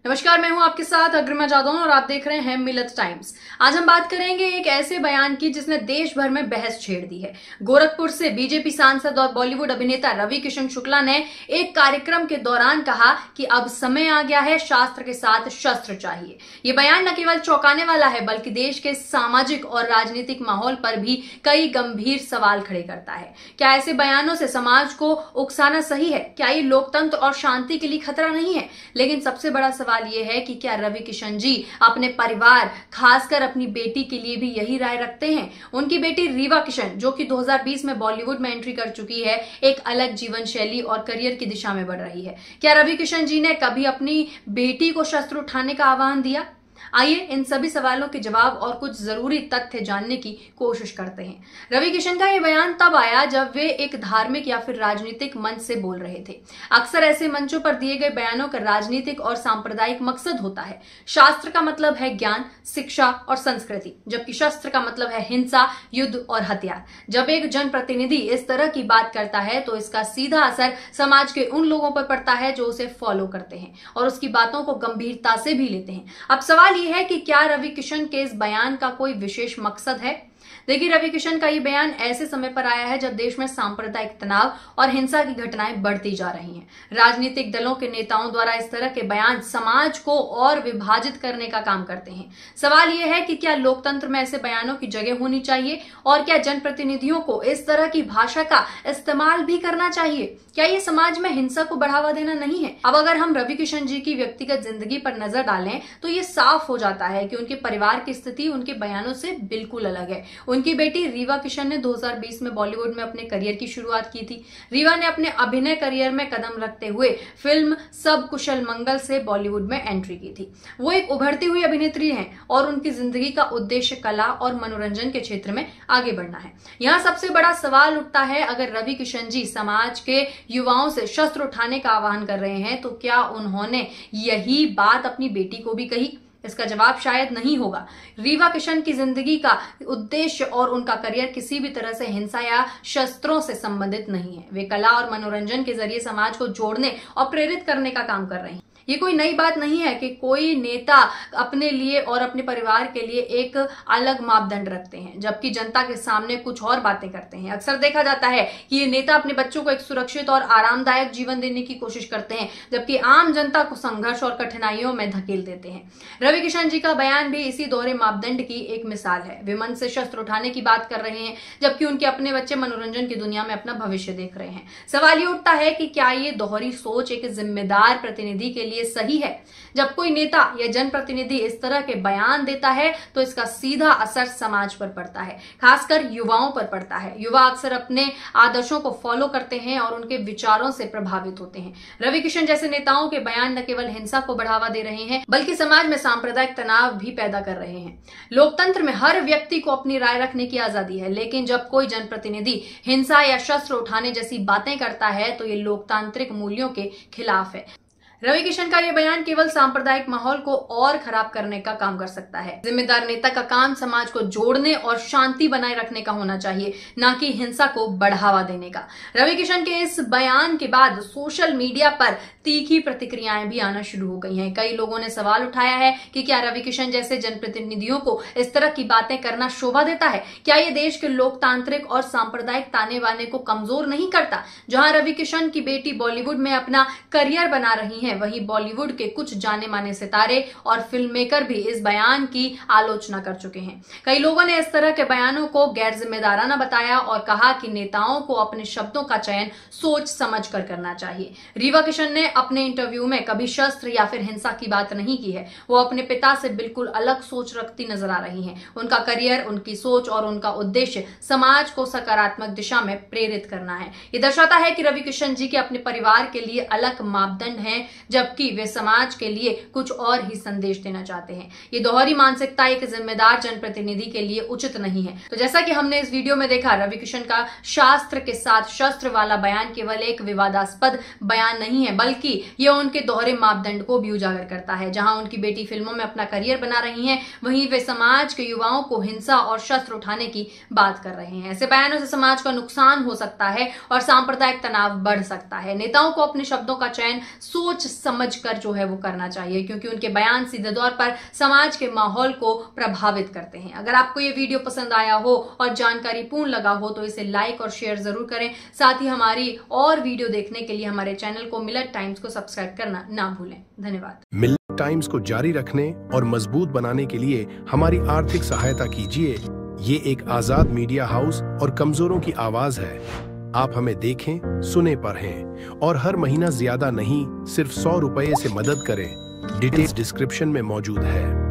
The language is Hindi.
नमस्कार, मैं हूं आपके साथ अग्रिमा जादौन और आप देख रहे हैं मिलत टाइम्स। आज हम बात करेंगे एक ऐसे बयान की जिसने देश भर में बहस छेड़ दी है। गोरखपुर से बीजेपी सांसद और बॉलीवुड अभिनेता रवि किशन शुक्ला ने एक कार्यक्रम के दौरान कहा कि अब समय आ गया है, शास्त्र के साथ शस्त्र चाहिए। ये बयान न केवल चौंकाने वाला है बल्कि देश के सामाजिक और राजनीतिक माहौल पर भी कई गंभीर सवाल खड़े करता है। क्या ऐसे बयानों से समाज को उकसाना सही है? क्या ये लोकतंत्र और शांति के लिए खतरा नहीं है? लेकिन सबसे बड़ा सवाल ये है कि क्या रवि किशन जी अपने परिवार, खासकर अपनी बेटी के लिए भी यही राय रखते हैं? उनकी बेटी रीवा किशन, जो कि 2020 में बॉलीवुड में एंट्री कर चुकी है, एक अलग जीवन शैली और करियर की दिशा में बढ़ रही है। क्या रवि किशन जी ने कभी अपनी बेटी को शस्त्र उठाने का आह्वान दिया? आइए इन सभी सवालों के जवाब और कुछ जरूरी तथ्य जानने की कोशिश करते हैं। रवि किशन का यह बयान तब आया जब वे एक धार्मिक या फिर राजनीतिक मंच से बोल रहे थे। अक्सर ऐसे मंचों पर दिए गए बयानों का राजनीतिक और सांप्रदायिक मकसद होता है। शास्त्र का मतलब है ज्ञान, शिक्षा और संस्कृति, जबकि शस्त्र का मतलब है हिंसा, युद्ध और हथियार। जब एक जनप्रतिनिधि इस तरह की बात करता है तो इसका सीधा असर समाज के उन लोगों पर पड़ता है जो उसे फॉलो करते हैं और उसकी बातों को गंभीरता से भी लेते हैं। अब सवाल यह है कि क्या रवि किशन के इस बयान का कोई विशेष मकसद है? देखिए, रवि किशन का ये बयान ऐसे समय पर आया है जब देश में सांप्रदायिक तनाव और हिंसा की घटनाएं बढ़ती जा रही हैं। राजनीतिक दलों के नेताओं द्वारा इस तरह के बयान समाज को और विभाजित करने का काम करते हैं। सवाल यह है कि क्या लोकतंत्र में ऐसे बयानों की जगह होनी चाहिए और क्या जनप्रतिनिधियों को इस तरह की भाषा का इस्तेमाल भी करना चाहिए? क्या ये समाज में हिंसा को बढ़ावा देना नहीं है? अब अगर हम रवि किशन जी की व्यक्तिगत जिंदगी पर नजर डालें तो ये साफ हो जाता है कि उनके परिवार की स्थिति उनके बयानों से बिल्कुल अलग है। उनकी बेटी रीवा किशन ने 2020 में बॉलीवुड में अपने करियर की शुरुआत की थी। रीवा ने अपने अभिनय करियर में कदम रखते हुए फिल्म सब कुशल मंगल से बॉलीवुड में एंट्री की थी। वो एक उभरती हुई अभिनेत्री हैं और उनकी जिंदगी का उद्देश्य कला और मनोरंजन के क्षेत्र में आगे बढ़ना है। यहाँ सबसे बड़ा सवाल उठता है, अगर रवि किशन जी समाज के युवाओं से शस्त्र उठाने का आह्वान कर रहे हैं तो क्या उन्होंने यही बात अपनी बेटी को भी कही? इसका जवाब शायद नहीं होगा। रीवा किशन की जिंदगी का उद्देश्य और उनका करियर किसी भी तरह से हिंसा या शस्त्रों से संबंधित नहीं है। वे कला और मनोरंजन के जरिए समाज को जोड़ने और प्रेरित करने का काम कर रहे हैं। ये कोई नई बात नहीं है कि कोई नेता अपने लिए और अपने परिवार के लिए एक अलग मापदंड रखते हैं जबकि जनता के सामने कुछ और बातें करते हैं। अक्सर देखा जाता है कि ये नेता अपने बच्चों को एक सुरक्षित और आरामदायक जीवन देने की कोशिश करते हैं जबकि आम जनता को संघर्ष और कठिनाइयों में धकेल देते हैं। रवि किशन जी का बयान भी इसी दोहरे मापदंड की एक मिसाल है। वे मन से शस्त्र उठाने की बात कर रहे हैं जबकि उनके अपने बच्चे मनोरंजन की दुनिया में अपना भविष्य देख रहे हैं। सवाल ये उठता है कि क्या ये दोहरी सोच एक जिम्मेदार प्रतिनिधि के लिए सही है? जब कोई नेता या जनप्रतिनिधि इस तरह के बयान देता है तो इसका सीधा असर समाज पर पड़ता है, खासकर युवाओं पर पड़ता है। युवा अक्सर अपने आदर्शों को फॉलो करते हैं और उनके विचारों से प्रभावित होते हैं। रवि किशन जैसे नेताओं के बयान न केवल हिंसा को बढ़ावा दे रहे हैं बल्कि समाज में सांप्रदायिक तनाव भी पैदा कर रहे हैं। लोकतंत्र में हर व्यक्ति को अपनी राय रखने की आजादी है, लेकिन जब कोई जनप्रतिनिधि हिंसा या शस्त्र उठाने जैसी बातें करता है तो ये लोकतांत्रिक मूल्यों के खिलाफ है। रवि किशन का यह बयान केवल सांप्रदायिक माहौल को और खराब करने का काम कर सकता है। जिम्मेदार नेता का काम समाज को जोड़ने और शांति बनाए रखने का होना चाहिए, न कि हिंसा को बढ़ावा देने का। रवि किशन के इस बयान के बाद सोशल मीडिया पर तीखी प्रतिक्रियाएं भी आना शुरू हो गई हैं। कई लोगों ने सवाल उठाया है कि क्या रवि किशन जैसे जनप्रतिनिधियों को इस तरह की बातें करना शोभा देता है? क्या ये देश के लोकतांत्रिक और सांप्रदायिक ताने बाने को कमजोर नहीं करता? जहां रवि किशन की बेटी बॉलीवुड में अपना करियर बना रही है, वहीं बॉलीवुड के कुछ जाने माने सितारे और फिल्म मेकर भी इस बयान की आलोचना कर चुके हैं। कई लोगों ने इस तरह के बयानों को गैर जिम्मेदाराना बताया और कहा कि नेताओं को अपने शब्दों का चयन सोच समझ कर करना चाहिए। रीवा किशन ने अपने इंटरव्यू में कभी शस्त्र या फिर हिंसा की बात नहीं की है। वो अपने पिता से बिल्कुल अलग सोच रखती नजर आ रही हैं। उनका करियर, उनकी सोच और उनका उद्देश्य समाज को सकारात्मक दिशा में प्रेरित करना है। ये दर्शाता है कि रवि किशन जी के अपने परिवार के लिए अलग मापदंड हैं जबकि वे समाज के लिए कुछ और ही संदेश देना चाहते हैं। ये दोहरी मानसिकता एक जिम्मेदार जनप्रतिनिधि के लिए उचित नहीं है। तो जैसा कि हमने इस वीडियो में देखा, रवि किशन का शास्त्र के साथ शस्त्र वाला बयान केवल एक विवादास्पद बयान नहीं है बल्कि यह उनके दोहरे मापदंड को भी उजागर करता है। जहां उनकी बेटी फिल्मों में अपना करियर बना रही हैं, वहीं वे समाज के युवाओं को हिंसा और शस्त्र उठाने की बात कर रहे हैं। ऐसे बयानों से समाज का नुकसान हो सकता है और सांप्रदायिक तनाव बढ़ सकता है। नेताओं को अपने शब्दों का चयन सोच समझ कर जो है वो करना चाहिए, क्योंकि उनके बयान सीधे तौर पर समाज के माहौल को प्रभावित करते हैं। अगर आपको ये वीडियो पसंद आया हो और जानकारी पूर्ण लगा हो तो इसे लाइक और शेयर जरूर करें। साथ ही हमारी और वीडियो देखने के लिए हमारे चैनल को मिलत टाइम्स को सब्सक्राइब करना ना भूलें। धन्यवाद। मिलत टाइम्स को जारी रखने और मजबूत बनाने के लिए हमारी आर्थिक सहायता कीजिए। ये एक आजाद मीडिया हाउस और कमजोरों की आवाज है। आप हमें देखें, सुने, पढ़ें और हर महीना ज्यादा नहीं, सिर्फ 100 रुपए से मदद करें। डिटेल्स डिस्क्रिप्शन में मौजूद है।